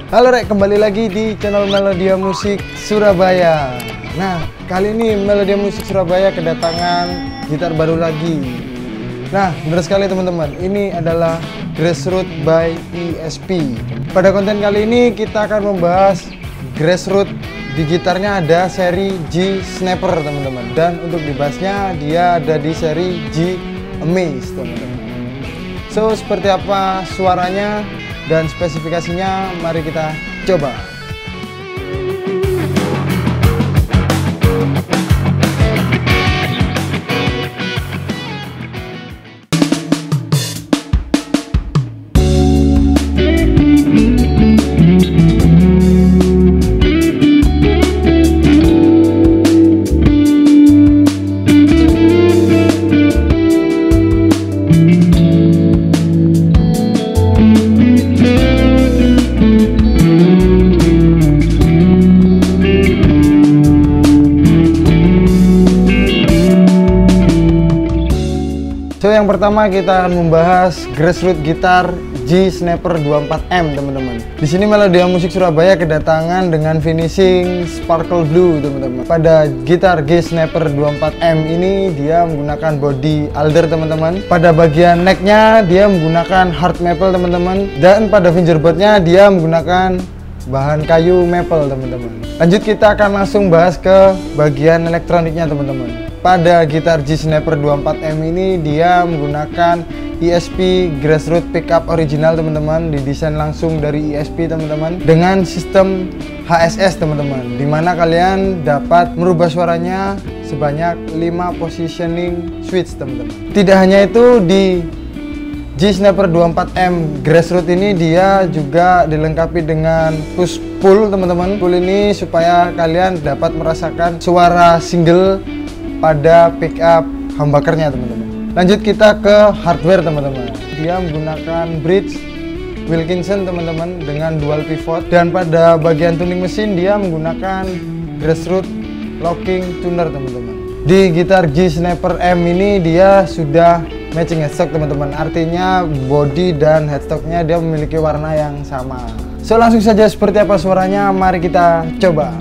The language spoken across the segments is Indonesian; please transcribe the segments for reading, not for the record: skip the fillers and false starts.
Halo Rek, kembali lagi di channel Melodia Musik Surabaya. Nah, kali ini Melodia Musik Surabaya kedatangan gitar baru lagi. Nah, benar sekali teman-teman, ini adalah Grassroots by ESP. Pada konten kali ini kita akan membahas Grassroots. Di gitarnya ada seri G Snapper teman-teman, dan untuk di bassnya dia ada di seri G Amaze teman-teman. So, seperti apa suaranya dan spesifikasinya, mari kita coba. So, yang pertama kita akan membahas Grassroots gitar G Snapper 24M teman-teman. Di sini Melodia Musik Surabaya kedatangan dengan finishing sparkle blue teman-teman. Pada gitar G Snapper 24M ini dia menggunakan body alder teman-teman. Pada bagian necknya dia menggunakan hard maple teman-teman, dan pada fingerboardnya dia menggunakan bahan kayu maple teman-teman. Lanjut, kita akan langsung bahas ke bagian elektroniknya teman-teman. Pada gitar G Snapper 24M ini dia menggunakan ESP Grassroots pickup original teman-teman, didesain langsung dari ESP teman-teman, dengan sistem HSS teman-teman, dimana kalian dapat merubah suaranya sebanyak 5 positioning switch teman-teman. Tidak hanya itu, di G Snapper 24M Grassroots ini dia juga dilengkapi dengan push pull teman-teman. Pull ini supaya kalian dapat merasakan suara single pada pickup humbuckernya teman-teman. Lanjut kita ke hardware teman-teman. Dia menggunakan bridge Wilkinson teman-teman dengan dual pivot, dan pada bagian tuning mesin dia menggunakan Grassroots locking tuner teman-teman. Di gitar G Snapper M ini dia sudah matching headstock teman-teman, artinya body dan headstocknya dia memiliki warna yang sama. So, langsung saja seperti apa suaranya, mari kita coba.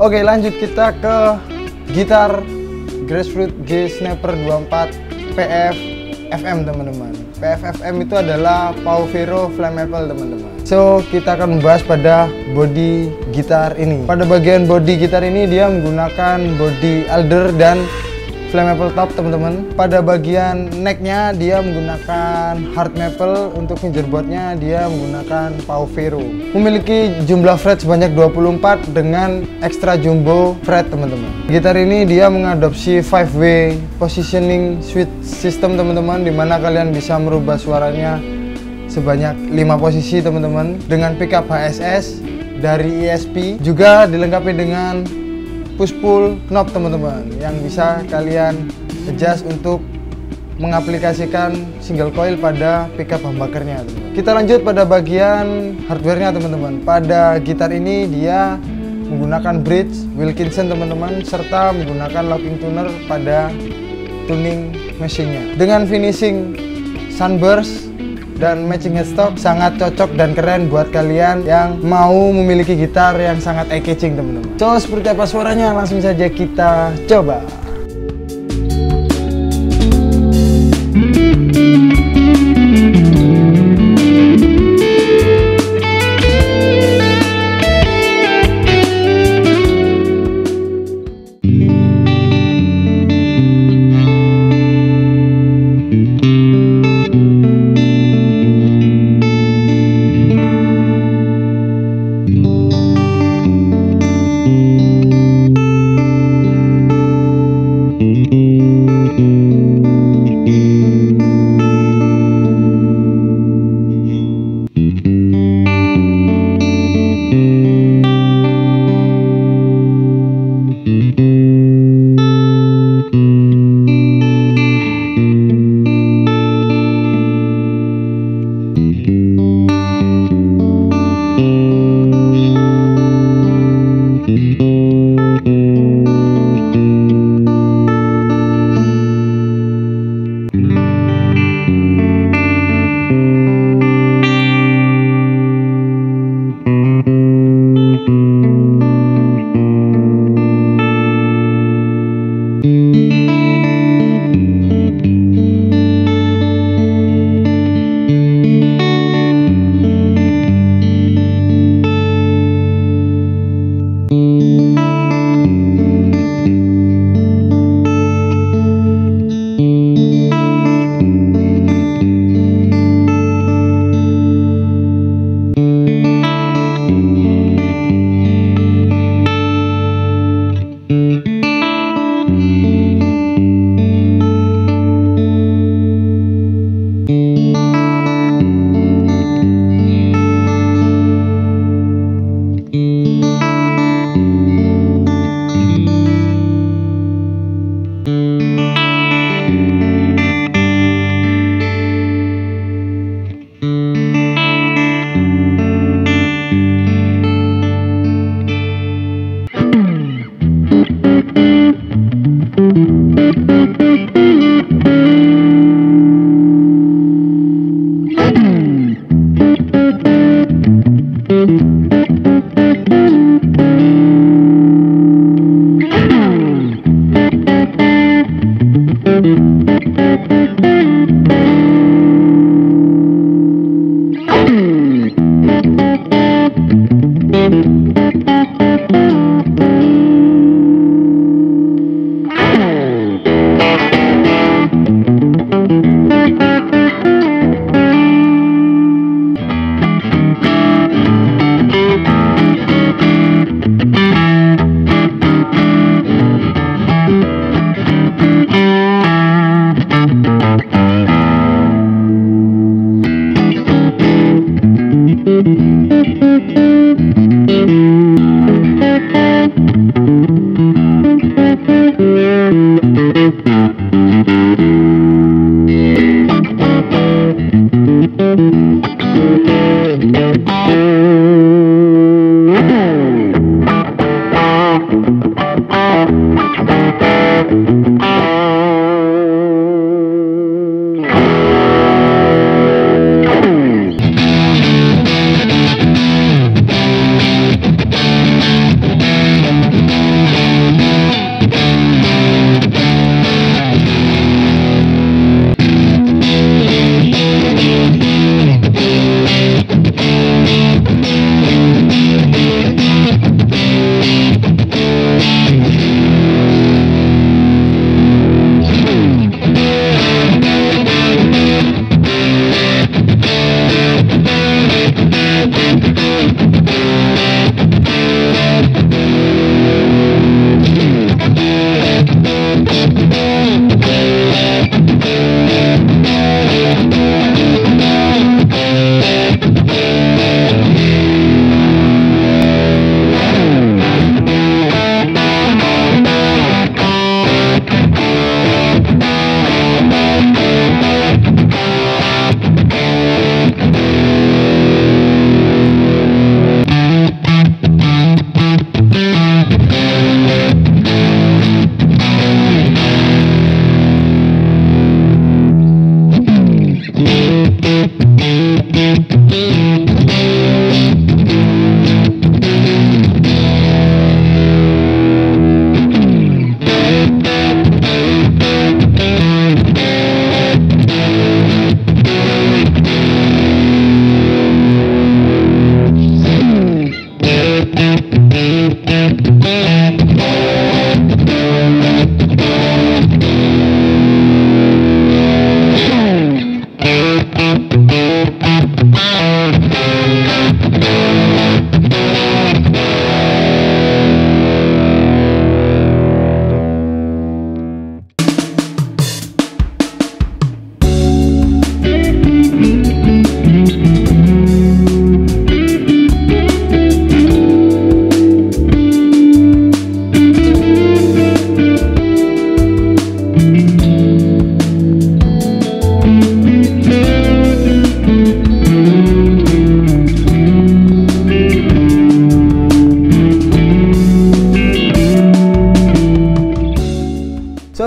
Oke, lanjut kita ke gitar Grassroots G Sniper 24 PF FM teman-teman. PF FM itu adalah Pauvero Flammable teman-teman. So kita akan membahas pada body gitar ini. Pada bagian body gitar ini dia menggunakan body Alder dan flammable top teman-teman. Pada bagian necknya dia menggunakan hard maple, untuk fingerboardnya dia menggunakan Pauvero. Memiliki jumlah fret sebanyak 24 dengan extra jumbo fret teman-teman. Gitar ini dia mengadopsi 5-way positioning switch system teman-teman, dimana kalian bisa merubah suaranya sebanyak 5 posisi teman-teman, dengan pickup HSS dari ESP, juga dilengkapi dengan push pull knob teman-teman yang bisa kalian adjust untuk mengaplikasikan single coil pada pickup humbuckernya teman-teman. Kita lanjut pada bagian hardwarenya teman-teman. Pada gitar ini dia menggunakan bridge Wilkinson teman-teman, serta menggunakan locking tuner pada tuning mesinnya. Dengan finishing sunburst dan matching headstock, sangat cocok dan keren buat kalian yang mau memiliki gitar yang sangat eye-catching teman-teman. So, seperti apa suaranya? Langsung saja kita coba.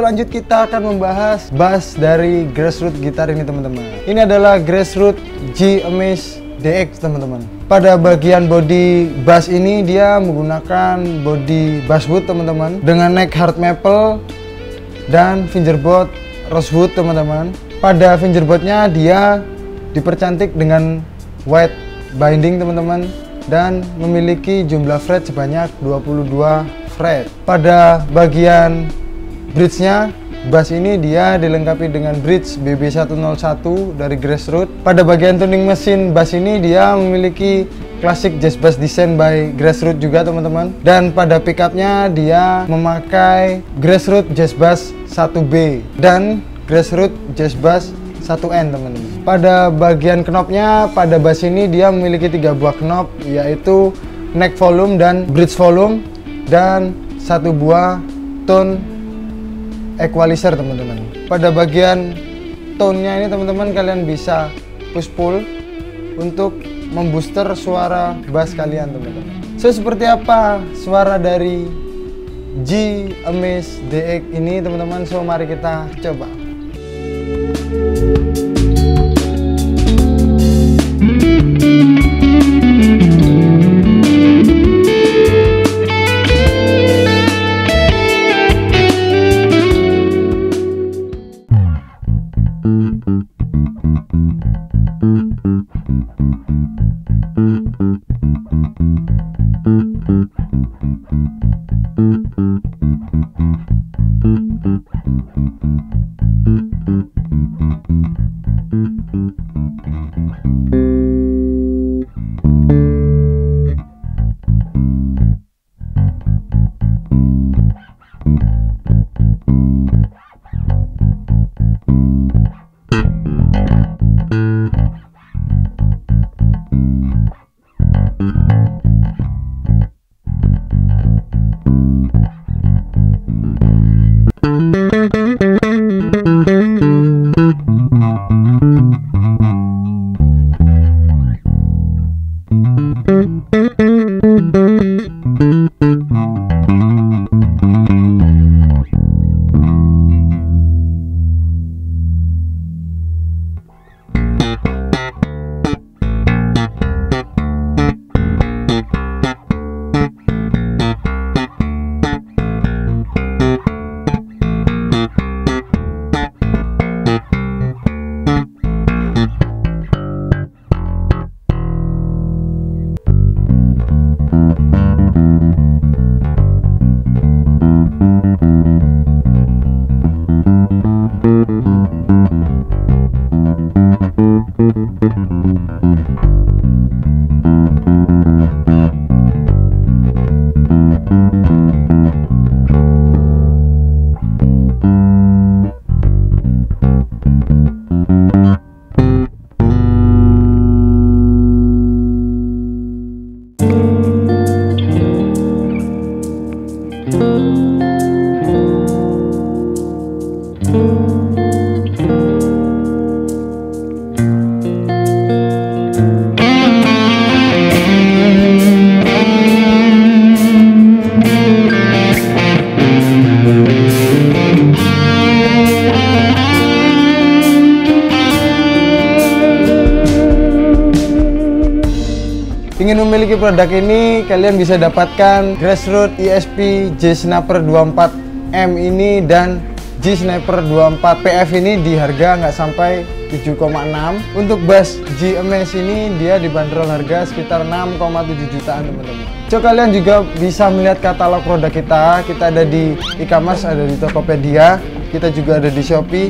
lanjut kita akan membahas bass dari Grassroots gitar ini teman-teman. Ini adalah Grassroots G Amaze DX teman-teman. Pada bagian body bass ini dia menggunakan body basswood teman-teman, dengan neck hard maple dan fingerboard rosewood teman-teman. Pada fingerboardnya dia dipercantik dengan white binding teman-teman, dan memiliki jumlah fret sebanyak 22 fret. Pada bagian bridge-nya, bass ini dia dilengkapi dengan bridge BB101 dari Grassroots. Pada bagian tuning mesin bass ini dia memiliki classic jazz bass design by Grassroots juga teman-teman. Dan pada pickupnya dia memakai Grassroots jazz bass 1B dan Grassroots jazz bass 1N teman-teman. Pada bagian knobnya, pada bass ini dia memiliki 3 buah knob, yaitu neck volume dan bridge volume, dan 1 buah tone equalizer teman-teman. Pada bagian tone-nya ini teman-teman, kalian bisa push pull untuk membooster suara bass kalian teman-teman. So seperti apa suara dari G Amaze DX ini teman-teman? So mari kita coba. Ingin memiliki produk ini, kalian bisa dapatkan Grassroots ESP G Sniper 24M ini dan G Sniper 24 PF ini di harga nggak sampai 7,6. Untuk bass G Amaze ini dia dibanderol harga sekitar 6,7 jutaan teman-teman. So kalian juga bisa melihat katalog produk kita. Kita ada di e-commerce, ada di Tokopedia, kita juga ada di Shopee,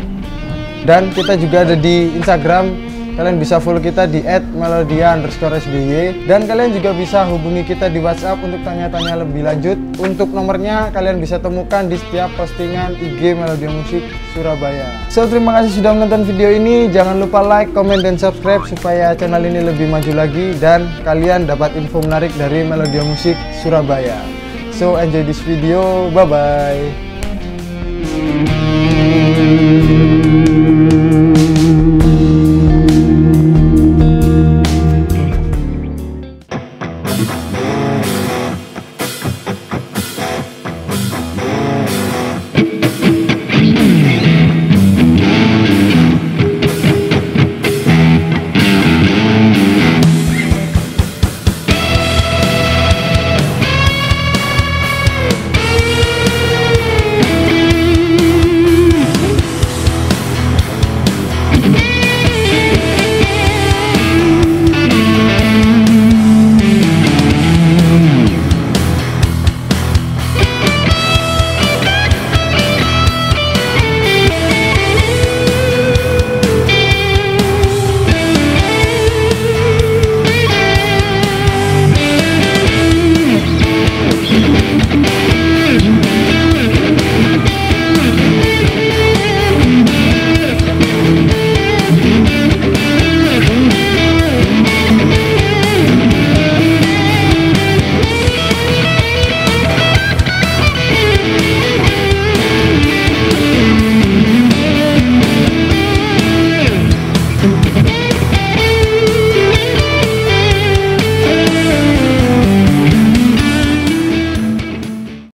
dan kita juga ada di Instagram. Kalian bisa follow kita di @melodia_sby, dan kalian juga bisa hubungi kita di WhatsApp untuk tanya-tanya lebih lanjut. Untuk nomornya kalian bisa temukan di setiap postingan IG Melodia Musik Surabaya. So terima kasih sudah menonton video ini. Jangan lupa like, comment, dan subscribe supaya channel ini lebih maju lagi dan kalian dapat info menarik dari Melodia Musik Surabaya. So enjoy this video, bye bye.